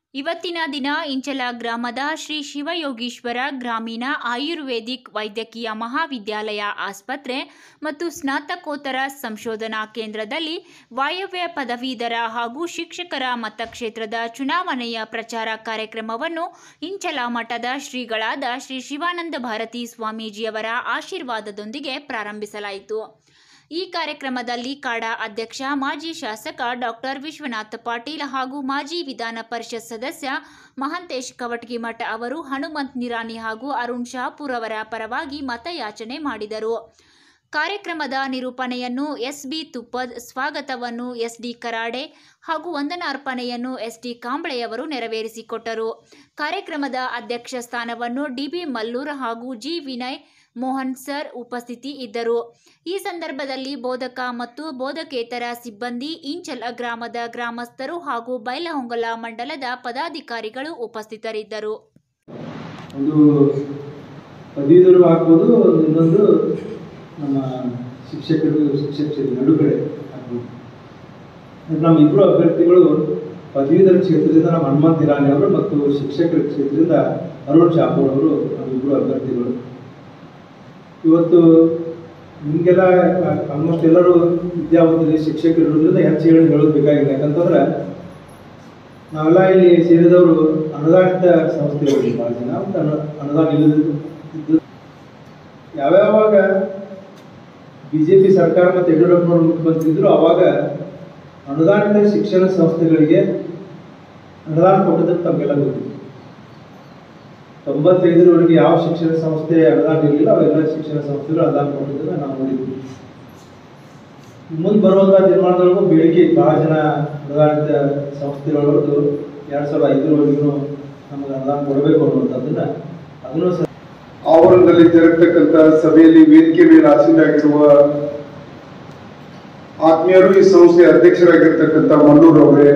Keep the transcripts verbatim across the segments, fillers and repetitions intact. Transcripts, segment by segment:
ಇವತ್ತಿನ ದಿನ ಇಂಚಲ ಗ್ರಾಮದ ಶ್ರೀ ಶಿವಯೋಗೀಶ್ವರ ಗ್ರಾಮೀಣ ಆಯುರ್ವೇದಿಕ್ ವೈದ್ಯಕೀಯ ಮಹಾವಿದ್ಯಾಲಯ ಆಸ್ಪತ್ರೆ ಮತ್ತು ಸ್ನಾತಕೋತ್ತರ ಸಂಶೋಧನಾ ಕೇಂದ್ರದಲ್ಲಿ ವಾಯವ್ಯ ಪದವೀಧರ ಹಾಗೂ ಶಿಕ್ಷಕರ ಮತಕ್ಷೇತ್ರದ ಚುನಾವಣೆಯ ಪ್ರಚಾರ ಕಾರ್ಯಕ್ರಮವನ್ನು ಇಂಚಲ ಮಠದ ಶ್ರೀಗಳಾದ ಶ್ರೀ ಶಿವಾನಂದ ಭಾರತಿ ಸ್ವಾಮೀಜಿಯವರ ಆಶೀರ್ವಾದದೊಂದಿಗೆ ಪ್ರಾರಂಭಿಸಲಾಯಿತು। ಈ ಕಾರ್ಯಕ್ರಮದಲ್ಲಿ ಕಾಡಾ ಅಧ್ಯಕ್ಷ ಮಾಜಿ ಶಾಸಕ ಡಾಕ್ಟರ್ ವಿಶ್ವನಾಥ ಪಾಟೀಲ್ ಹಾಗೂ ಮಾಜಿ ವಿಧಾನ ಪರಿಷತ್ ಸದಸ್ಯ ಮಹಾಂತೇಶ್ ಕವಟಗಿಮಠ ಅವರು ಹನುಮಂತ್ ನಿರಾಣಿ ಹಾಗೂ ಅರುಣ್ ಶಹಾಪುರ್ ಅವರ ಪರವಾಗಿ ಮತಯಾಚನೆ ಮಾಡಿದರು। ಕಾರ್ಯಕ್ರಮದ ನಿರೂಪಣೆಯನ್ನು ಎಸ್ ಬಿ ತುಪ್ಪದ್, ಸ್ವಾಗತವನ್ನು ಎಸ್ ಡಿ ಕರಾಡೆ ಹಾಗೂ ವಂದನಾರ್ಪಣೆಯನ್ನು ಎಸ್ ಡಿ ಕಾಂಬಳೆಯವರು ನೆರವೇರಿಸಿಕೊಟ್ಟರು। ಕಾರ್ಯಕ್ರಮದ ಅಧ್ಯಕ್ಷ ಸ್ಥಾನವನ್ನು ಡಿ ಬಿ ಮಲ್ಲೂರ್ ಹಾಗೂ ಜಿ ವಿನಯ್ ಮೋಹನ್ ಸರ್ ಉಪಸ್ಥಿತಿ ಇದ್ದರು। ಈ ಸಂದರ್ಭದಲ್ಲಿ ಬೋಧಕ ಮತ್ತು ಬೋಧಕೇತರ ಸಿಬ್ಬಂದಿ, ಇಂಚಲ ಗ್ರಾಮದ ಗ್ರಾಮಸ್ಥರು ಹಾಗೂ ಬೈಲಹೊಂಗಲ ಮಂಡಲದ ಪದಾಧಿಕಾರಿಗಳು ಉಪಸ್ಥಿತರಿದ್ದರು। ಒಂದು ಪದವೀಧರು ಆಗ್ಬೋದು, ಇನ್ನೊಂದು ನಮ್ಮ ಶಿಕ್ಷಕರು ಶಿಕ್ಷಕರು ನಡು ಕಡೆ ಆಗ್ಬೋದು। ನಮ್ಮ ಇಬ್ಬರು ಅಭ್ಯರ್ಥಿಗಳು ಪದವೀಧರ ಕ್ಷೇತ್ರದಿಂದ ನಮ್ಮ ಹನುಮಂತ್ ನಿರಾಣಿ ಅವರು ಮತ್ತು ಶಿಕ್ಷಕರ ಕ್ಷೇತ್ರದಿಂದ ಅರುಣ್ ಶಹಾಪುರ್ ಅವರು ನಮ್ಮಿಬ್ಬರು ಅಭ್ಯರ್ಥಿಗಳು। ಇವತ್ತು ನಿಮಗೆಲ್ಲ ಆಲ್ಮೋಸ್ಟ್ ಎಲ್ಲರೂ ವಿದ್ಯಾವಂತರಿಗೆ ಶಿಕ್ಷಕರು ಇರೋದ್ರಿಂದ ಹೆಚ್ಚು ಹೇಳಿ ಹೇಳೋದು ಬೇಕಾಗಿಲ್ಲ। ಯಾಕಂತಂದ್ರೆ ನಾವೆಲ್ಲ ಇಲ್ಲಿ ಸೇರಿದವರು ಅನುದಾನಿತ ಸಂಸ್ಥೆಗಳು ಭಾಳ ಜನ ಮತ್ತು ಅನು ಅನುದಾನ ಇಲ್ಲದಿದ್ದು ಯಾವ್ಯಾವಾಗ ಬಿ ಜೆ ಪಿ ಸರ್ಕಾರ ಮತ್ತು ಯಡಿಯೂರಪ್ಪನವರು ಮುಖ್ಯಮಂತ್ರಿ ಇದ್ರು ಅವಾಗ ಅನುದಾನಿತ ಶಿಕ್ಷಣ ಸಂಸ್ಥೆಗಳಿಗೆ ಅನುದಾನ ಕೊಟ್ಟದಕ್ಕೆ ತಮಗೆಲ್ಲ ಗೊತ್ತಿತ್ತು। ತೊಂಬತ್ತೈದರವರೆಗೆ ಯಾವ ಶಿಕ್ಷಣ ಸಂಸ್ಥೆ ಅನುದಾನ ಇರಲಿಲ್ಲ, ಅವೆಲ್ಲ ಶಿಕ್ಷಣ ಸಂಸ್ಥೆಗಳು ಅನುದಾನ ಕೊಟ್ಟಿದ್ದನ್ನು ನಾವು ನೋಡಿದ್ವಿ। ಮುಂದೆ ಬರುವಂಥ ನಿರ್ಮಾಣದೊಳಗೂ ಬೇಡಿಕೆ ಭಾಳ ಜನ ಅನುದಾನಿತ ಸಂಸ್ಥೆಗಳವರೆಗೂ ಎರಡು ಸಾವಿರದ ಐದರವರೆಗೂ ನಮಗೆ ಅನುದಾನ ಕೊಡಬೇಕು ಅನ್ನುವಂಥದ್ದನ್ನು ಅದನ್ನು ಸಹ ಆವರಣದಲ್ಲಿ ಜರುಗತಕ್ಕಂಥ ಸಭೆಯಲ್ಲಿ ವೇದಿಕೆ ಮೇಲೆ ಆಸೀನರಾಗಿರುವ ಆತ್ಮೀಯರು, ಈ ಸಂಸ್ಥೆಯ ಅಧ್ಯಕ್ಷರಾಗಿರ್ತಕ್ಕಂಥ ಮಲ್ಲೂರ್ ಅವರೇ,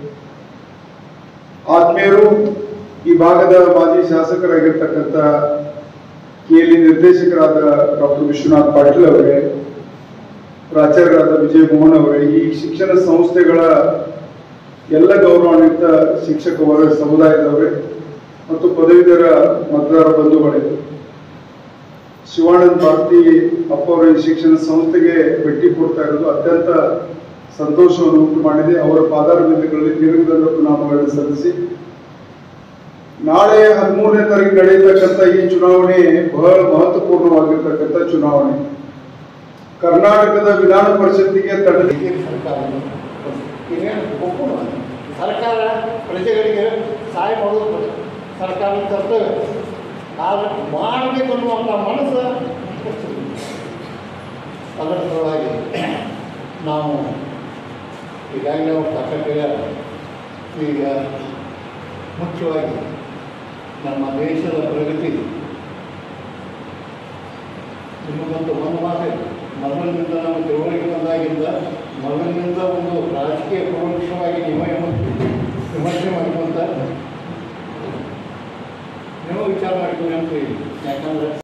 ಆತ್ಮೀಯರು, ಈ ಭಾಗದ ಮಾಜಿ ಶಾಸಕರಾಗಿರ್ತಕ್ಕಂಥ ಕೆಎಲ್ಇ ನಿರ್ದೇಶಕರಾದ ಡಾಕ್ಟರ್ ವಿಶ್ವನಾಥ್ ಪಾಟೀಲ್ ಅವರೇ, ಪ್ರಾಚಾರ್ಯರಾದ ವಿಜಯ ಮೋಹನ್ ಅವರೇ, ಈ ಶಿಕ್ಷಣ ಸಂಸ್ಥೆಗಳ ಎಲ್ಲ ಗೌರವಾನ್ವಿತ ಶಿಕ್ಷಕ ವರ್ಗ ಸಮುದಾಯದವರೇ ಮತ್ತು ಪದವೀಧರ ಮತದಾರ ಬಂಧುಗಳೇ, ಶಿವಾನಂದ ಭಾರತಿ ಅಪ್ಪ ಅವರ ಈ ಶಿಕ್ಷಣ ಸಂಸ್ಥೆಗೆ ಭೇಟಿ ಕೊಡ್ತಾ ಇರೋದು ಅತ್ಯಂತ ಸಂತೋಷವನ್ನು ಉಂಟು ಮಾಡಿದೆ। ಅವರ ಪಾದಾರವಿಂದಗಳಲ್ಲಿ ದೀರ್ಘದಂಡ ಪ್ರಣಾಮಗಳನ್ನು ಸಲ್ಲಿಸಿ, ನಾಳೆ ಹದಿಮೂರನೇ ತಾರೀಕು ನಡೆಯತಕ್ಕಂಥ ಈ ಚುನಾವಣೆ ಬಹಳ ಮಹತ್ವಪೂರ್ಣವಾಗಿರ್ತಕ್ಕಂಥ ಚುನಾವಣೆ। ಕರ್ನಾಟಕದ ವಿಧಾನ ಪರಿಷತ್ತಿಗೆ ತಡೆದಿಗೆ ಸರ್ಕಾರ ಪ್ರಜೆಗಳಿಗೆ ಸಹಾಯ ಮಾಡೋದು ಸರ್ಕಾರದ ಕರ್ತವ್ಯ, ಆದರೆ ಮಾಡಬೇಕು ಅನ್ನುವಂಥ ಮನಸ್ಸು ಅದರ ಸಲುವಾಗಿ ನಾವು ಈಗಾಗಲೇ ಅವ್ರು ಸಾಕಷ್ಟು ಈಗ ಮುಖ್ಯವಾಗಿ ನಮ್ಮ ದೇಶದ ಪ್ರಗತಿ ನಿಮಗಂತೂ ಒಂದು ಮಾತು ಮೊದಲಿನಿಂದ ನಾವು ತಿಳುವಳಿಕೆ ಬಂದಾಗಿ